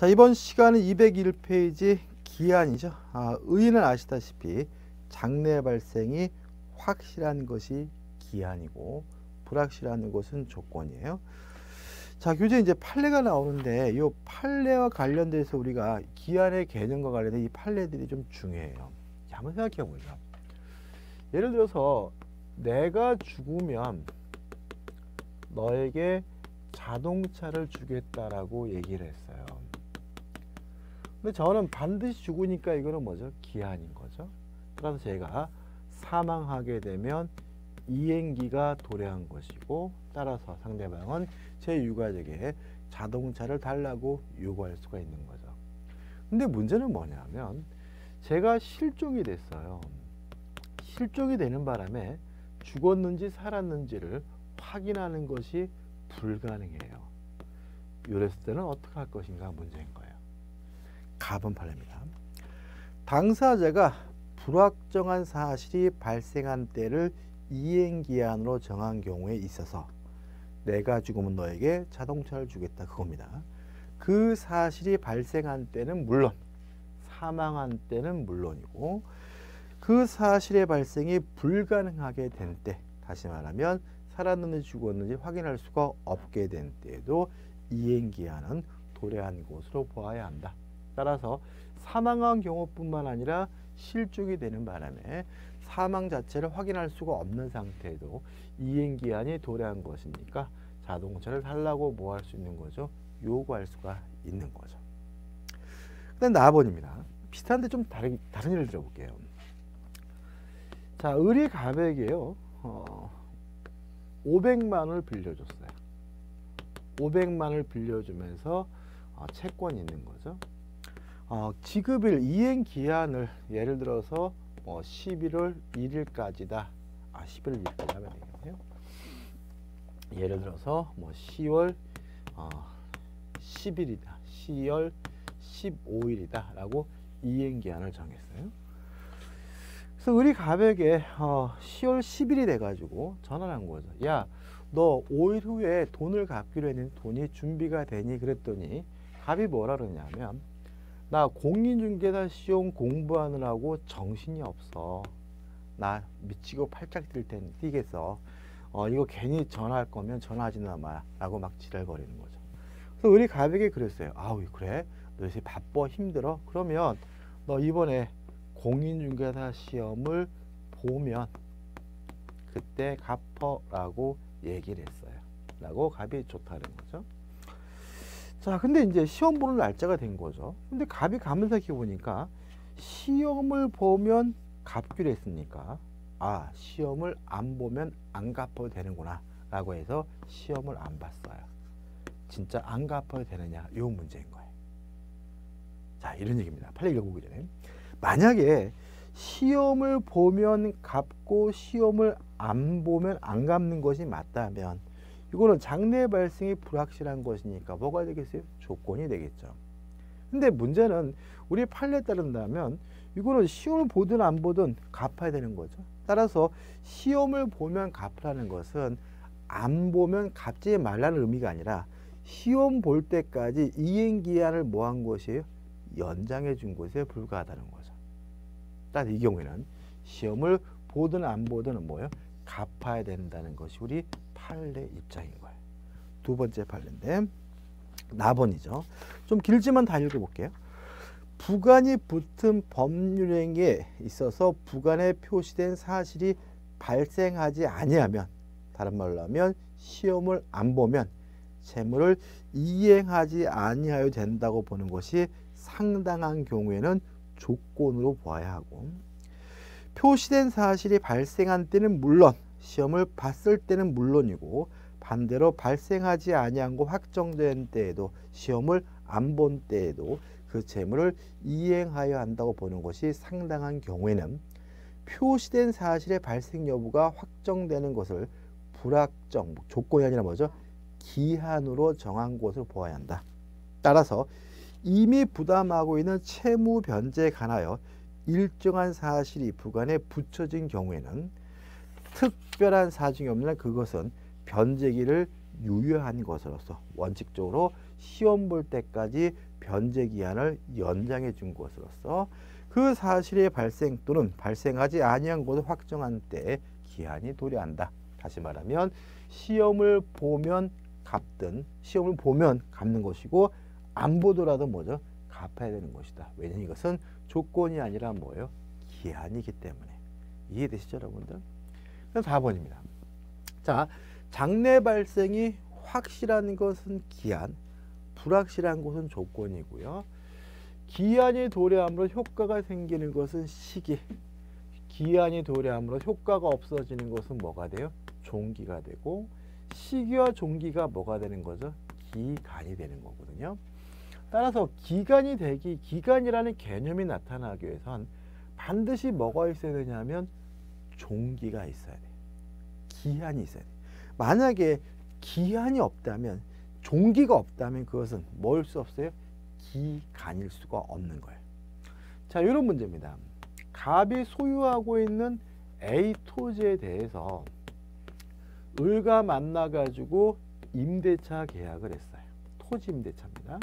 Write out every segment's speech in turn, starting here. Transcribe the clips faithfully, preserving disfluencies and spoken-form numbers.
자, 이번 시간은 이백일 페이지 기한이죠. 아, 의의는 아시다시피 장래 발생이 확실한 것이 기한이고 불확실한 것은 조건이에요. 자, 교재 이제 판례가 나오는데 이 판례와 관련돼서 우리가 기한의 개념과 관련된 이 판례들이 좀 중요해요. 자, 한번 생각해 보죠. 예를 들어서 내가 죽으면 너에게 자동차를 주겠다라고 얘기를 했어요. 근데 저는 반드시 죽으니까 이거는 뭐죠? 기한인 거죠. 따라서 제가 사망하게 되면 이행기가 도래한 것이고, 따라서 상대방은 제 유가족에게 자동차를 달라고 요구할 수가 있는 거죠. 근데 문제는 뭐냐면 제가 실종이 됐어요. 실종이 되는 바람에 죽었는지 살았는지를 확인하는 것이 불가능해요. 이랬을 때는 어떻게 할 것인가 문제인 거예요. 가번 판례입니다. 당사자가 불확정한 사실이 발생한 때를 이행기한으로 정한 경우에 있어서 내가 죽으면 너에게 자동차를 주겠다, 그겁니다. 그 사실이 발생한 때는 물론, 사망한 때는 물론이고, 그 사실의 발생이 불가능하게 된 때, 다시 말하면 살았는지 죽었는지 확인할 수가 없게 된 때에도 이행기한은 도래한 것으로 보아야 한다. 따라서 사망한 경우뿐만 아니라 실종이 되는 바람에 사망 자체를 확인할 수가 없는 상태에도 이행기한이 도래한 것이니까 자동차를 달라고 뭐 할 수 있는 거죠? 요구할 수가 있는 거죠. 그다음 사 번입니다. 비슷한데 좀 다른, 다른 예를 들어볼게요. 자, 을이 갑에게요, 어, 오백만 원을 빌려줬어요. 오백만 원을 빌려주면서 어, 채권이 있는 거죠. 어, 지급일 이행 기한을 예를 들어서 뭐 십일월 일일까지다. 아, 십일월 일일까지 하면 되겠네요. 예를 들어서 뭐 시월 어, 십일이다. 시월 십오일이다라고 이행 기한을 정했어요. 그래서 을이 갑에게 어, 시월 십일이 돼가지고 전화를 한 거죠. 야, 너 오 일 후에 돈을 갚기로 했는데 돈이 준비가 되니? 그랬더니 갑이 뭐라 그러냐면, 나 공인중개사 시험 공부하느라고 정신이 없어. 나 미치고 팔짝 뛸 텐데 뛰겠어. 어, 이거 괜히 전화할 거면 전화하지나 마 라고 막 지랄거리는 거죠. 그래서 우리 갑에게 그랬어요. 아우, 그래? 너 요새 바빠 힘들어? 그러면 너 이번에 공인중개사 시험을 보면 그때 갚어라고 얘기를 했어요. 라고 갑이 좋다는 거죠. 자, 근데 이제 시험 보는 날짜가 된 거죠. 근데 갑이 가면서 이렇게 보니까 시험을 보면 갚기로 했으니까, 아, 시험을 안 보면 안 갚아도 되는구나 라고 해서 시험을 안 봤어요. 진짜 안 갚아도 되느냐, 이 문제인 거예요. 자, 이런 얘기입니다. 빨리 읽어보기 전에, 만약에 시험을 보면 갚고 시험을 안 보면 안 갚는 것이 맞다면 이거는 장래 발생이 불확실한 것이니까 뭐가 되겠어요? 조건이 되겠죠. 근데 문제는 우리 판례에 따른다면 이거는 시험을 보든 안 보든 갚아야 되는 거죠. 따라서 시험을 보면 갚으라는 것은 안 보면 갚지 말라는 의미가 아니라 시험 볼 때까지 이행기한을 뭐 한 것이에요? 연장해 준 것에 불과하다는 거죠. 따라서 이 경우에는 시험을 보든 안 보든 뭐예요? 갚아야 된다는 것이 우리 판례 입장인 거예요. 두 번째 판례인데 나번이죠. 좀 길지만 다 읽어볼게요. 부관이 붙은 법률행위에 있어서 부관에 표시된 사실이 발생하지 아니하면, 다른 말로 하면 시험을 안 보면 채무를 이행하지 아니하여 된다고 보는 것이 상당한 경우에는 조건으로 보아야 하고, 표시된 사실이 발생한 때는 물론, 시험을 봤을 때는 물론이고, 반대로 발생하지 아니한 거 확정된 때에도, 시험을 안 본 때에도 그 채무를 이행하여야 한다고 보는 것이 상당한 경우에는 표시된 사실의 발생 여부가 확정되는 것을 불확정, 조건이 아니라 뭐죠? 기한으로 정한 것으로 보아야 한다. 따라서 이미 부담하고 있는 채무 변제에 관하여 일정한 사실이 부관에 붙여진 경우에는 특별한 사정이 없는 한 그것은 변제기를 유효한 것으로서 원칙적으로 시험 볼 때까지 변제 기한을 연장해 준 것으로서 그 사실의 발생 또는 발생하지 아니한 것을 확정한 때에 기한이 도래한다. 다시 말하면 시험을 보면 갚든 시험을 보면 갚는 것이고 안 보더라도 뭐죠? 갚아야 되는 것이다. 왜냐하면 이것은 조건이 아니라 뭐예요? 기한이기 때문에. 이해되시죠, 여러분들? 그럼 사 번입니다. 자, 장래 발생이 확실한 것은 기한, 불확실한 것은 조건이고요. 기한이 도래함으로 효과가 생기는 것은 시기, 기한이 도래함으로 효과가 없어지는 것은 뭐가 돼요? 종기가 되고, 시기와 종기가 뭐가 되는 거죠? 기간이 되는 거거든요. 따라서 기간이 되기, 기간이라는 개념이 나타나기 위해선 반드시 뭐가 있어야 되냐면 종기가 있어야 돼요. 기한이 있어야 돼요. 만약에 기한이 없다면, 종기가 없다면 그것은 뭘 수 없어요? 기간일 수가 없는 거예요. 자, 이런 문제입니다. 갑이 소유하고 있는 A 토지에 대해서 을과 만나가지고 임대차 계약을 했어요. 토지 임대차입니다.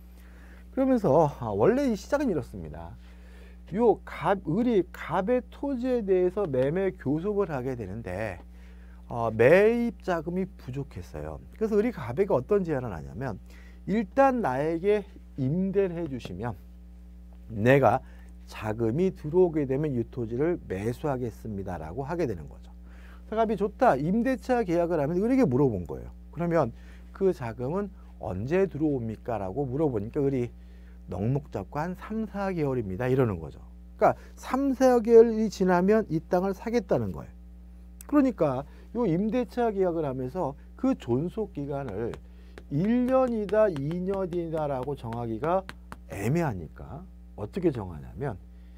그러면서 원래 이 시작은 이렇습니다. 요 갑, 을이 갑의 토지에 대해서 매매 교섭을 하게 되는데 어, 매입 자금이 부족했어요. 그래서 을이 갑에게 어떤 제안을 하냐면 일단 나에게 임대를 해주시면 내가 자금이 들어오게 되면 이 토지를 매수하겠습니다라고 하게 되는 거죠. 그래서 갑이 좋다. 임대차 계약을 하면 을에게 물어본 거예요. 그러면 그 자금은 언제 들어옵니까? 라고 물어보니까 을이 넉넉 잡고 한 삼, 사 개월입니다. 이러는 거죠. 그러니까 삼, 사 개월이 지나면 이 땅을 사겠다는 거예요. 그러니까 이 임대차 계약을 하면서 그 존속 기간을 일 년이다, 이 년이다 라고 정하기가 애매하니까 어떻게 정하냐면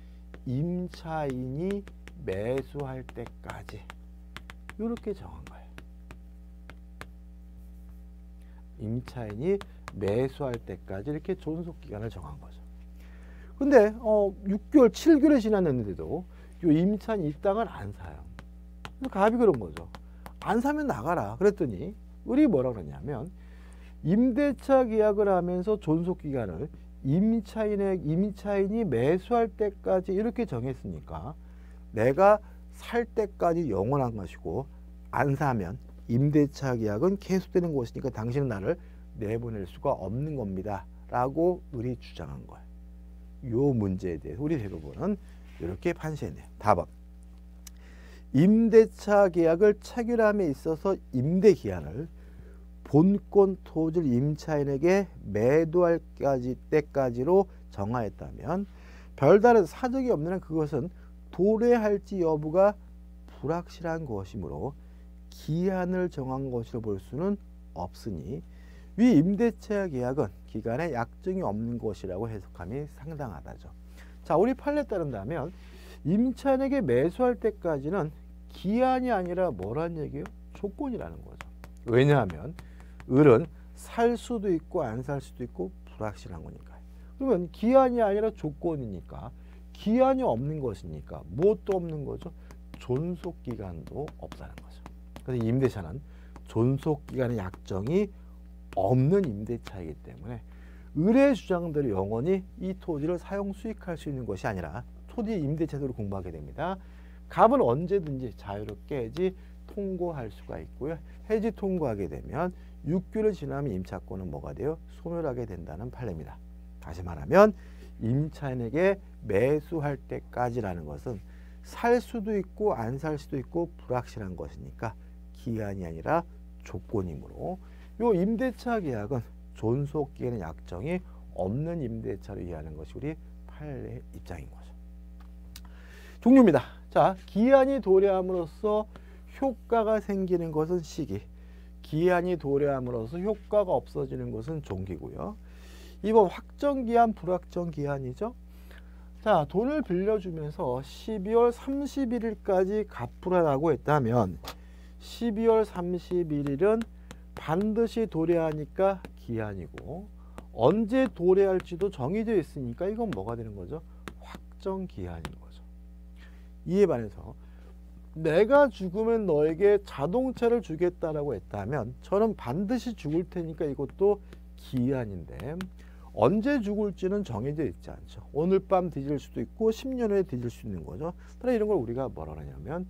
임차인이 매수할 때까지 이렇게 정한 거예요. 임차인이 매수할 때까지 이렇게 존속 기간을 정한 거죠. 근데 어, 육 개월, 칠 개월이 지났는데도 이 임차인이 이 땅을 안 사요. 그래서 갑이 그런 거죠. 안 사면 나가라. 그랬더니 을이 뭐라 그러냐면 임대차 계약을 하면서 존속 기간을 임차인의 임차인이 매수할 때까지 이렇게 정했으니까 내가 살 때까지 영원한 것이고 안 사면 임대차 계약은 계속되는 것이니까 당신은 나를 내보낼 수가 없는 겁니다. 라고 을이 주장한 거예요. 요 문제에 대해서 우리 대법원은 이렇게 판시했네요. 답은 임대차 계약을 체결함에 있어서 임대 기한을 본권 토지를 임차인에게 매도할 때까지로 정하였다면 별다른 사정이 없는 한 그것은 도래할지 여부가 불확실한 것이므로 기한을 정한 것으로 볼 수는 없으니 위 임대차 계약은 기간에 약정이 없는 것이라고 해석함이 상당하다죠. 자, 우리 판례에 따른다면 임차인에게 매수할 때까지는 기한이 아니라 뭐란 얘기예요? 조건이라는 거죠. 왜냐하면 을은 살 수도 있고 안 살 수도 있고 불확실한 거니까요. 그러면 기한이 아니라 조건이니까 기한이 없는 것이니까 무엇도 없는 거죠? 존속기간도 없다는 거죠. 그래서 임대차는 존속기간의 약정이 없는 임대차이기 때문에 을의 주장대로 영원히 이 토지를 사용 수익할 수 있는 것이 아니라 토지 임대차도를 공부하게 됩니다. 갑은 언제든지 자유롭게 해지 통고할 수가 있고요. 해지 통고하게 되면 육 개월이 지나면 임차권은 뭐가 돼요? 소멸하게 된다는 판례입니다. 다시 말하면 임차인에게 매수할 때까지라는 것은 살 수도 있고 안 살 수도 있고 불확실한 것이니까 기한이 아니라 조건이므로 요 임대차 계약은 존속기간의 약정이 없는 임대차로 이해하는 것이 우리 판례의 입장인 거죠. 종료입니다. 자, 기한이 도래함으로써 효과가 생기는 것은 시기, 기한이 도래함으로써 효과가 없어지는 것은 종기고요. 이번 확정기한, 불확정기한이죠. 자, 돈을 빌려주면서 십이월 삼십일일까지 갚으라고 했다면 십이월 삼십일일은 반드시 도래하니까 기한이고 언제 도래할지도 정해져 있으니까 이건 뭐가 되는 거죠? 확정기한인 거죠. 이에 반해서 내가 죽으면 너에게 자동차를 주겠다라고 했다면 저는 반드시 죽을 테니까 이것도 기한인데 언제 죽을지는 정해져 있지 않죠. 오늘 밤 뒤질 수도 있고 십 년 후에 뒤질 수 있는 거죠. 그러나 이런 걸 우리가 뭐라 하냐면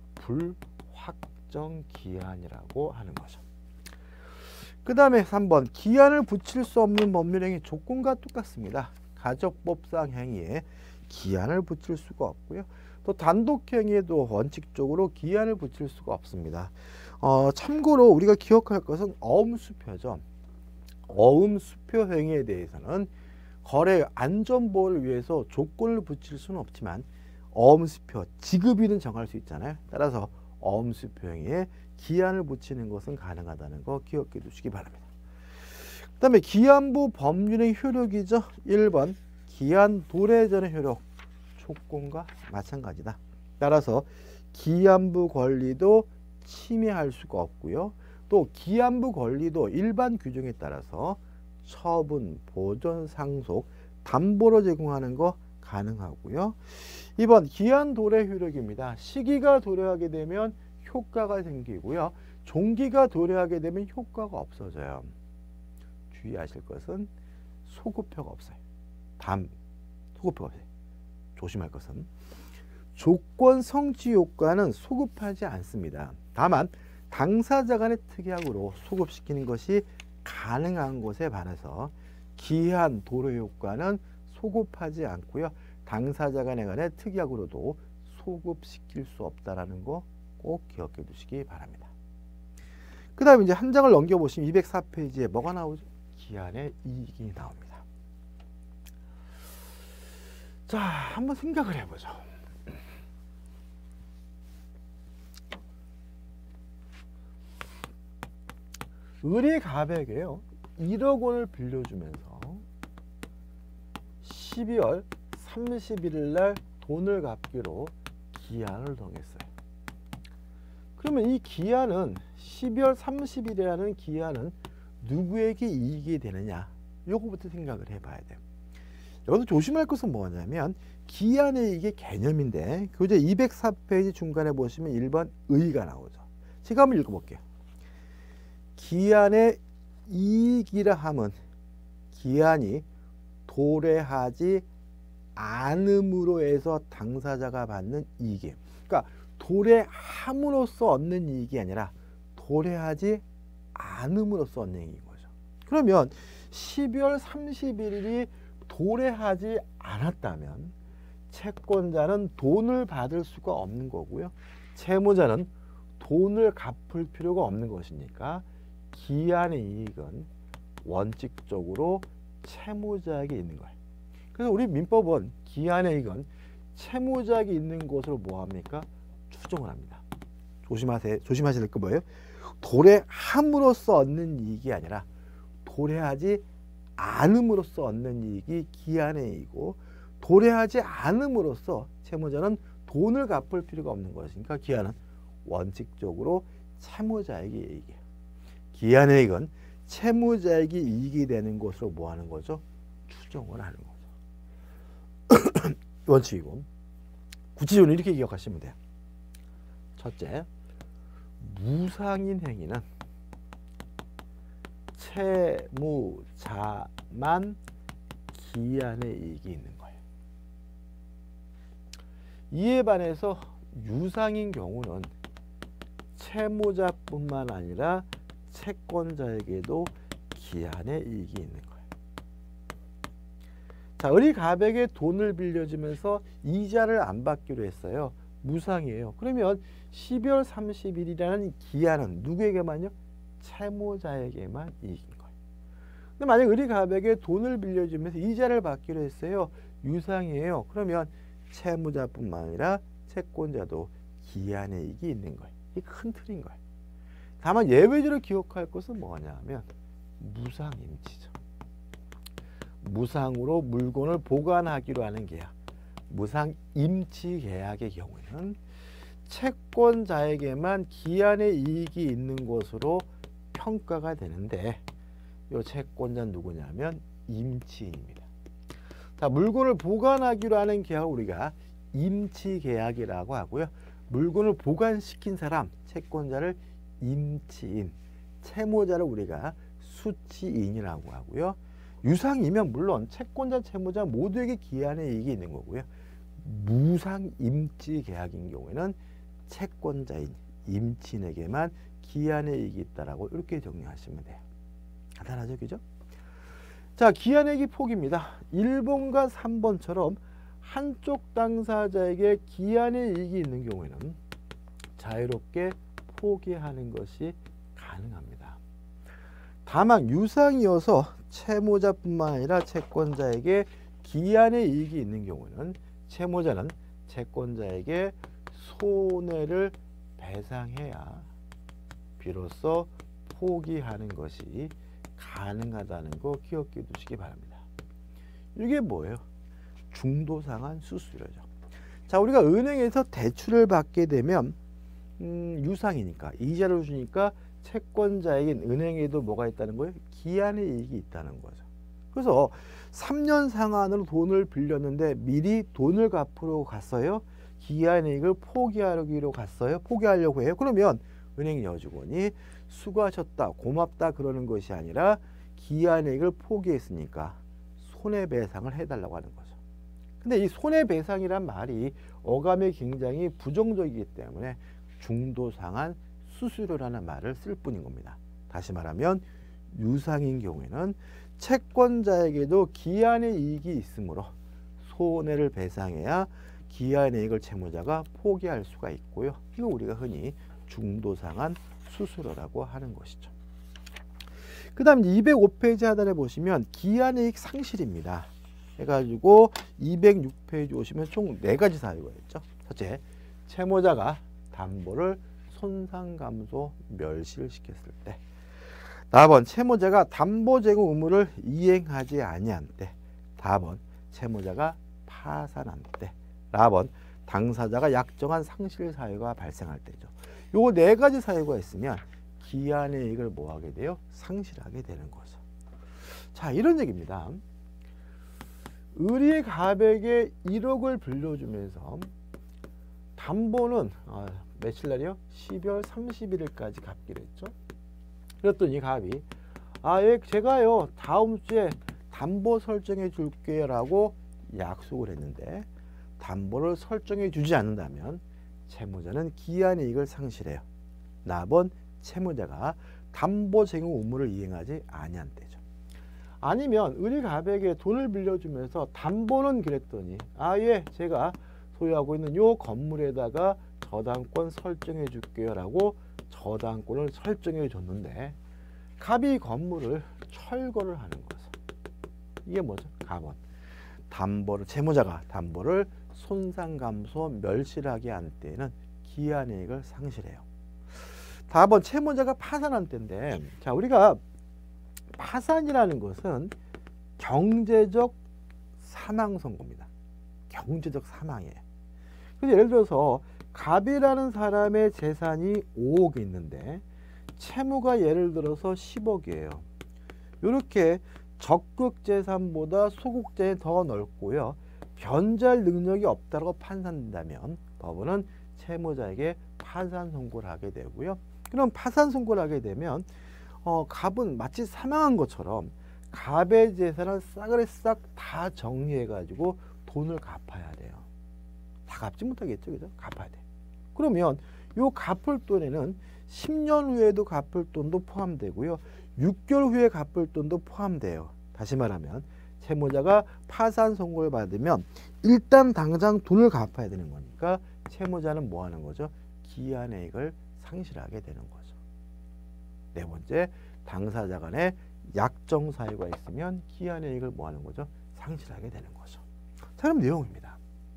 불확정 기한이라고 하는 거죠. 그 다음에 삼 번 기한을 붙일 수 없는 법률행위 조건과 똑같습니다. 가정법상 행위에 기한을 붙일 수가 없고요. 또 단독행위에도 원칙적으로 기한을 붙일 수가 없습니다. 어, 참고로 우리가 기억할 것은 어음수표죠. 어음수표 행위에 대해서는 거래 안전보호를 위해서 조건을 붙일 수는 없지만 어음수표 지급일은 정할 수 있잖아요. 따라서 어음수표 행위에 기한을 붙이는 것은 가능하다는 거 기억해 두시기 바랍니다. 그 다음에 기한부 법률의 효력이죠. 일 번 기한 도래전의 효력 조건과 마찬가지다. 따라서 기한부 권리도 침해할 수가 없고요. 또 기한부 권리도 일반 규정에 따라서 처분, 보존, 상속, 담보로 제공하는 거 가능하고요. 이 번 기한 도래 효력입니다. 시기가 도래하게 되면 효과가 생기고요. 종기가 도래하게 되면 효과가 없어져요. 주의하실 것은 소급표가 없어요. 담, 소급표가 없어요. 조심할 것은 조건 성취 효과는 소급하지 않습니다. 다만 당사자 간의 특약으로 소급시키는 것이 가능한 것에 반해서 기한 도래 효과는 소급하지 않고요. 당사자 간의 간의 특약으로도 소급시킬 수 없다라는 거 꼭 기억해 두시기 바랍니다. 그 다음에 이제 한 장을 넘겨보시면 이백사 페이지에 뭐가 나오죠? 기한의 이익이 나옵니다. 자, 한번 생각을 해보죠. 의리가백에요 일억 원을 빌려주면서 십이월 삼십일일 날 돈을 갚기로 기한을 정했어요. 그러면 이 기한은 십이월 삼십일이라는 기한은 누구에게 이익이 되느냐? 요거부터 생각을 해봐야 돼요. 여기서 조심할 것은 뭐냐면 기한의 이게 개념인데 교재 이백사 페이지 중간에 보시면 일 번 의의가 나오죠. 제가 한번 읽어볼게요. 기한의 이익이라 함은 기한이 도래하지 않음으로 해서 당사자가 받는 이익이에요. 그러니까 도래함으로써 얻는 이익이 아니라 도래하지 않음으로써 얻는 이익인 거죠. 그러면 십이월 삼십일일이 도래하지 않았다면 채권자는 돈을 받을 수가 없는 거고요. 채무자는 돈을 갚을 필요가 없는 것이니까 기한의 이익은 원칙적으로 채무자에게 있는 거예요. 그래서 우리 민법은 기한의 이익은 채무자에게 있는 것으로 뭐합니까? 추정을 합니다. 조심하세요. 조심하셔야 될 거 뭐예요? 도래함으로써 얻는 이익이 아니라 도래하지 않음으로써 얻는 이익이 기한의 이익이고 도래하지 않음으로써 채무자는 돈을 갚을 필요가 없는 것이니까 기한은 원칙적으로 채무자에게 이익이에요. 기한의 이익은 채무자에게 이익이 되는 것으로 뭐 하는 거죠? 추정을 하는 거죠. 원칙이고 구체적으로 이렇게 기억하시면 돼요. 첫째, 무상인 행위는 채무자만 기한의 이익이 있는 거예요. 이에 반해서 유상인 경우는 채무자뿐만 아니라 채권자에게도 기한의 이익이 있는 거예요. 자, 의리가백에 돈을 빌려주면서 이자를 안 받기로 했어요. 무상이에요. 그러면 십이월 삼십일이라는 기한은 누구에게만요? 채무자에게만 이익인 거예요. 근데 만약 의리가백에 돈을 빌려주면서 이자를 받기로 했어요. 유상이에요. 그러면 채무자뿐만 아니라 채권자도 기한의 이익이 있는 거예요. 이게 큰 틀인 거예요. 다만 예외적으로 기억할 것은 뭐냐면 무상임치죠. 무상으로 물건을 보관하기로 하는 계약, 무상임치 계약의 경우에는 채권자에게만 기한의 이익이 있는 것으로 평가가 되는데 이 채권자는 누구냐면 임치인입니다. 자, 물건을 보관하기로 하는 계약을 우리가 임치 계약이라고 하고요. 물건을 보관시킨 사람, 채권자를 임치인, 채무자를 우리가 수치인이라고 하고요. 유상이면 물론 채권자, 채무자 모두에게 기한의 이익이 있는 거고요. 무상임치 계약인 경우에는 채권자인, 임치인에게만 기한의 이익이 있다라고 이렇게 정리하시면 돼요. 간단하죠, 그죠? 자, 기한의 이익 폭입니다. 일 번과 삼 번처럼 한쪽 당사자에게 기한의 이익이 있는 경우에는 자유롭게 포기하는 것이 가능합니다. 다만 유상이어서 채무자뿐만 아니라 채권자에게 기한의 이익이 있는 경우는 채무자는 채권자에게 손해를 배상해야 비로소 포기하는 것이 가능하다는 거 기억해 두시기 바랍니다. 이게 뭐예요? 중도상환 수수료죠. 자, 우리가 은행에서 대출을 받게 되면 음, 유상이니까 이자를 주니까 채권자에겐 은행에도 뭐가 있다는 거예요? 기한의 이익이 있다는 거죠. 그래서 삼 년 상환으로 돈을 빌렸는데 미리 돈을 갚으러 갔어요. 기한의 이익을 포기하기로 갔어요. 포기하려고 해요. 그러면 은행 여직원이 수고하셨다, 고맙다 그러는 것이 아니라 기한의 이익을 포기했으니까 손해배상을 해달라고 하는 거죠. 근데 이 손해배상이란 말이 어감이 굉장히 부정적이기 때문에 중도상환 수수료라는 말을 쓸 뿐인 겁니다. 다시 말하면 유상인 경우에는 채권자에게도 기한의 이익이 있으므로 손해를 배상해야 기한의 이익을 채무자가 포기할 수가 있고요. 이거 우리가 흔히 중도상환 수수료라고 하는 것이죠. 그 다음 이백오 페이지 하단에 보시면 기한의 이익 상실입니다. 해가지고 이백육 페이지 오시면 총 네 가지 사유가 있죠. 첫째, 채무자가 담보를 손상감소 멸시를 시켰을 때. 다번, 채무자가 담보 제공 의무를 이행하지 아니한 때. 다번, 채무자가 파산한 때. 라번, 당사자가 약정한 상실 사유가 발생할 때죠. 요 네 가지 사유가 있으면 기한의 이익을 뭐 하게 돼요? 상실하게 되는 거죠. 자, 이런 얘기입니다. 을이 갑에게 일억을 빌려주면서 담보는 어, 며칠 날이요? 십이월 삼십일일까지 갚기로 했죠. 그랬더니 갑이 아, 예, 제가요 다음 주에 담보 설정해 줄게요 라고 약속을 했는데 담보를 설정해 주지 않는다면 채무자는 기한의 이익을 상실해요. 나번, 채무자가 담보 제공 의무를 이행하지 아니한 때죠. 아니면 을이 갑에게 돈을 빌려주면서 담보는 그랬더니 아, 예, 제가 소유하고 있는 요 건물에다가 저당권 설정해 줄게요 라고 저당권을 설정해 줬는데 갑이 건물을 철거를 하는 거죠. 이게 뭐죠? 갑은 담보를, 채무자가 담보를 손상감소 멸실하게 한 때에는 기한의 이익을 상실해요. 다번, 채무자가 파산한 때인데, 자, 우리가 파산이라는 것은 경제적 사망 선고입니다. 경제적 사망이에요. 그래서 예를 들어서 갑이라는 사람의 재산이 오억이 있는데 채무가 예를 들어서 십억이에요. 이렇게 적극 재산보다 소극 재산이 더 넓고요. 변제할 능력이 없다고 판단된다면 법원은 채무자에게 파산 선고를 하게 되고요. 그럼 파산 선고를 하게 되면 어, 갑은 마치 사망한 것처럼 갑의 재산을 싸그리 싹 다 정리해 가지고 돈을 갚아야 돼요. 다 갚지 못하겠죠, 그죠? 갚아야 돼. 그러면 요 갚을 돈에는 십 년 후에도 갚을 돈도 포함되고요. 육 개월 후에 갚을 돈도 포함돼요. 다시 말하면 채무자가 파산 선고를 받으면 일단 당장 돈을 갚아야 되는 거니까 채무자는 뭐 하는 거죠? 기한의 이익을 상실하게 되는 거죠. 네 번째, 당사자 간에 약정 사유가 있으면 기한의 이익을 뭐 하는 거죠? 상실하게 되는 거죠. 자, 그럼 내용입니다.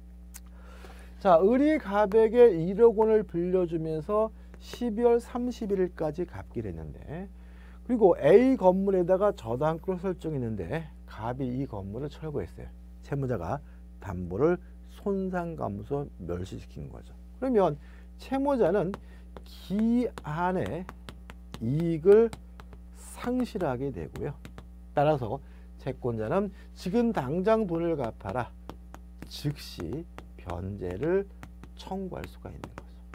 자, 을이 갑에게 일억 원을 빌려주면서 십이월 삼십일일까지 갚기로 했는데 그리고 A 건물에다가 저당권을 설정했는데 갑이 이 건물을 철거했어요. 채무자가 담보를 손상감소 멸시시킨 거죠. 그러면 채무자는 기한의 이익을 상실하게 되고요. 따라서 채권자는 지금 당장 돈을 갚아라. 즉시 변제를 청구할 수가 있는 거죠.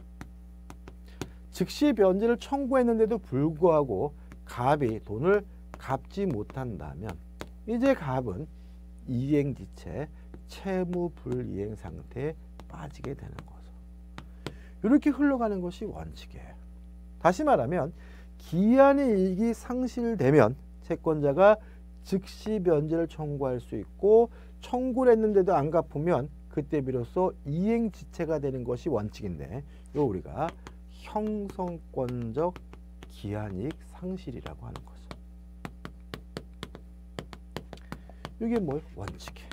즉시 변제를 청구했는데도 불구하고 갑이 돈을 갚지 못한다면 이제 갑은 이행지체 채무불이행 상태에 빠지게 되는 거죠. 이렇게 흘러가는 것이 원칙이에요. 다시 말하면 기한의 이익이 상실되면 채권자가 즉시 변제를 청구할 수 있고 청구를 했는데도 안 갚으면 그때 비로소 이행지체가 되는 것이 원칙인데 요 우리가 형성권적 기한이익 상실이라고 하는 거죠. 이게 뭐예요? 원칙이에요.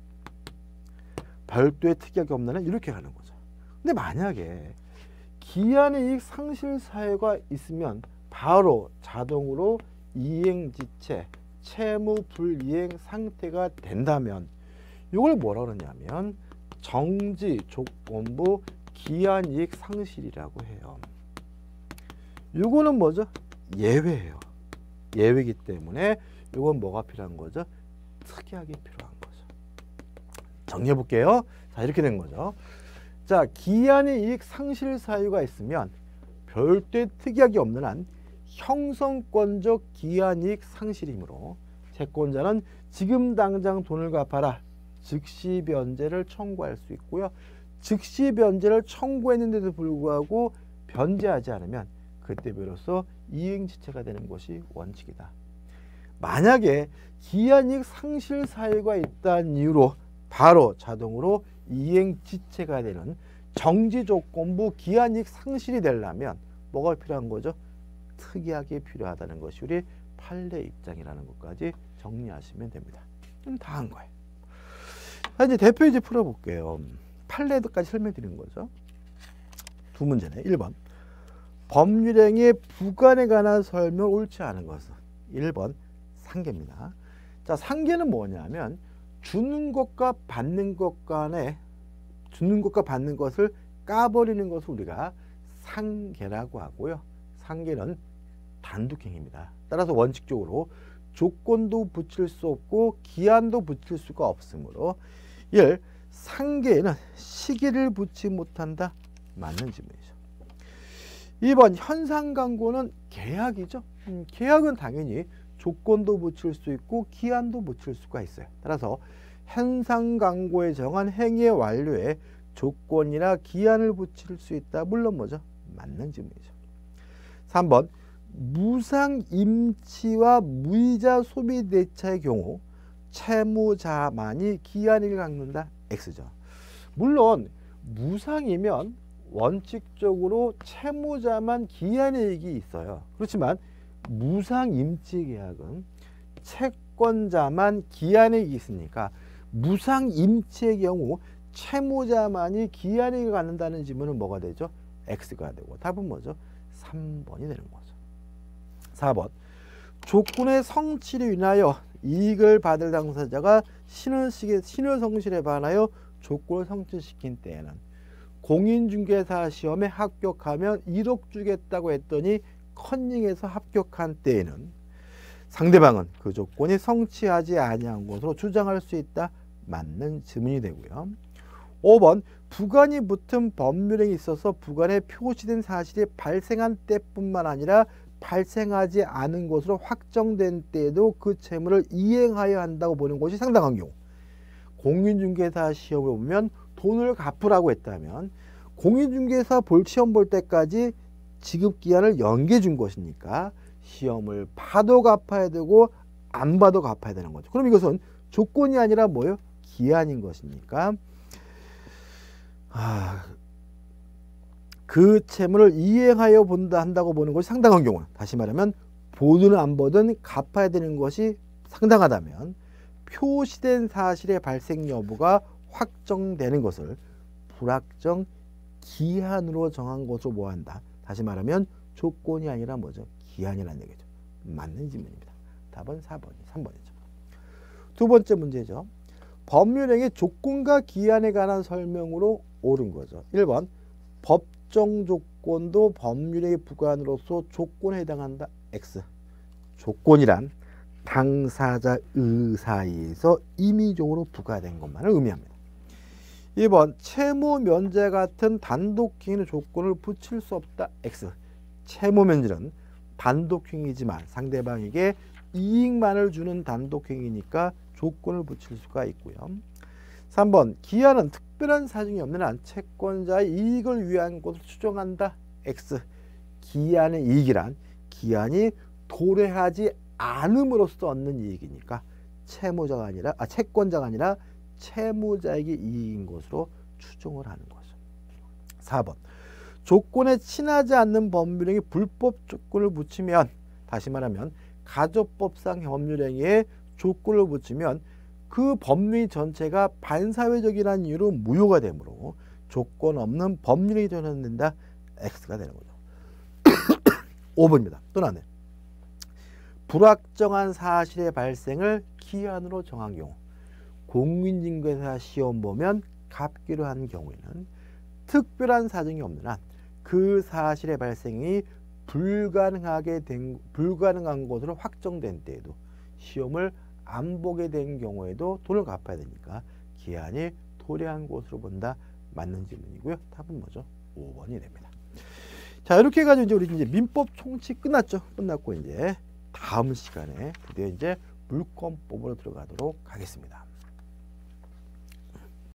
별도의 특약이 없는 한 이렇게 가는 거죠. 근데 만약에 기한의 이익 상실 사유가 있으면 바로 자동으로 이행지체 채무 불이행 상태가 된다면 이걸 뭐라 그러냐면 정지 조건부 기한이익 상실이라고 해요. 이거는 뭐죠? 예외예요. 예외이기 때문에 이건 뭐가 필요한 거죠? 특약이 필요한 거죠. 정리해 볼게요. 자, 이렇게 된 거죠. 자, 기한의 이익 상실 사유가 있으면 별도의 특약이 없는 한 형성권적 기한이익 상실이므로 채권자는 지금 당장 돈을 갚아라 즉시 변제를 청구할 수 있고요. 즉시 변제를 청구했는데도 불구하고 변제하지 않으면 그때 비로소 이행지체가 되는 것이 원칙이다. 만약에 기한이익 상실 사유가 있다는 이유로 바로 자동으로 이행지체가 되는 정지조건부 기한이익 상실이 되려면 뭐가 필요한 거죠? 특약이 필요하다는 것이 우리 판례 입장이라는 것까지 정리하시면 됩니다. 다 한 거예요. 자, 이제 대표 이제 풀어볼게요. 판례도까지 설명드리는 거죠. 두 문제네. 일 번 법률행위 부관에 관한 설명 옳지 않은 것은 일 번 상계입니다. 자, 상계는 뭐냐면 주는 것과 받는 것 간에 주는 것과 받는 것을 까버리는 것을 우리가 상계라고 하고요. 상계는 단독행위입니다. 따라서 원칙적으로 조건도 붙일 수 없고 기한도 붙일 수가 없으므로 일. 상계에는 시기를 붙이지 못한다. 맞는 질문이죠. 이 번 현상광고는 계약이죠. 음, 계약은 당연히 조건도 붙일 수 있고 기한도 붙일 수가 있어요. 따라서 현상광고에 정한 행위의 완료에 조건이나 기한을 붙일 수 있다. 물론 뭐죠? 맞는 질문이죠. 삼 번 무상임치와 무이자 소비대차의 경우 채무자만이 기한을 갖는다. X죠. 물론 무상이면 원칙적으로 채무자만 기한의 이익이 있어요. 그렇지만 무상임치 계약은 채권자만 기한의 이익이 있으니까 무상임치의 경우 채무자만이 기한의 이익을 갖는다는 질문은 뭐가 되죠? X가 되고 답은 뭐죠? 삼 번이 되는 거죠. 사 번 조건의 성취를 인하여 이익을 받을 당사자가 신원식의 신원성실에 반하여 조건을 성취시킨 때에는 공인중개사 시험에 합격하면 일억 주겠다고 했더니 컨닝해서 합격한 때에는 상대방은 그 조건이 성취하지 아니한 것으로 주장할 수 있다. 맞는 질문이 되고요. 오 번 부관이 붙은 법률행위에 있어서 부관에 표시된 사실이 발생한 때뿐만 아니라 발생하지 않은 것으로 확정된 때에도 그 채무를 이행하여야 한다고 보는 것이 상당한 경우 공인중개사 시험을 보면 돈을 갚으라고 했다면 공인중개사 볼 시험 볼 때까지 지급기한을 연기해 준 것이니까 시험을 봐도 갚아야 되고 안 봐도 갚아야 되는 거죠. 그럼 이것은 조건이 아니라 뭐예요? 기한인 것이니까 아, 그 채무를 이행하여 본다 한다고 보는 것이 상당한 경우는 다시 말하면 보든 안 보든 갚아야 되는 것이 상당하다면 표시된 사실의 발생 여부가 확정되는 것을 불확정 기한으로 정한 것으로 뭐한다. 다시 말하면 조건이 아니라 뭐죠? 기한이라는 얘기죠. 맞는 질문입니다. 답은 사 번이 삼 번이죠. 두 번째 문제죠. 법률행위 조건과 기한에 관한 설명으로 옳은 거죠. 일 번 법정 조건도 법률행위 부관으로서 조건에 해당한다. X. 조건이란 당사자 의사에서 임의적으로 부과된 것만을 의미합니다. 이 번 채무 면제 같은 단독 행위의 조건을 붙일 수 없다. X. 채무 면제는 단독행위지만 상대방에게 이익만을 주는 단독행위니까 조건을 붙일 수가 있고요. 삼 번 기한은 특별한 사정이 없는 한 채권자의 이익을 위한 것으로 추정한다. X. 기한의 이익이란 기한이 도래하지 않음으로써 얻는 이익이니까 채무자가 아니라 아 채권자가 아니라 채무자에게 이익인 것으로 추정을 하는 거죠. 사 번 조건에 친하지 않는 법률행위 불법 조건을 붙이면, 다시 말하면 가족법상 법률행위에 조건을 붙이면 그 법률 전체가 반사회적이라는 이유로 무효가 되므로 조건 없는 법률행위 되어낸다. X가 되는 거죠. 오 번입니다. 또 나네. 불확정한 사실의 발생을 기한으로 정한 경우, 공인중개사 시험 보면 갚기로 한 경우에는 특별한 사정이 없는 한 그 사실의 발생이 불가능하게 된 불가능한 것으로 확정된 때에도 시험을 안 보게 된 경우에도 돈을 갚아야 되니까 기한이 도래한 것으로 본다. 맞는 질문이고요. 답은 뭐죠? 오 번이 됩니다. 자, 이렇게 해가지고 이제 우리 이제 민법 총칙 끝났죠. 끝났고 이제 다음 시간에 드디어 이제 물권법으로 들어가도록 하겠습니다.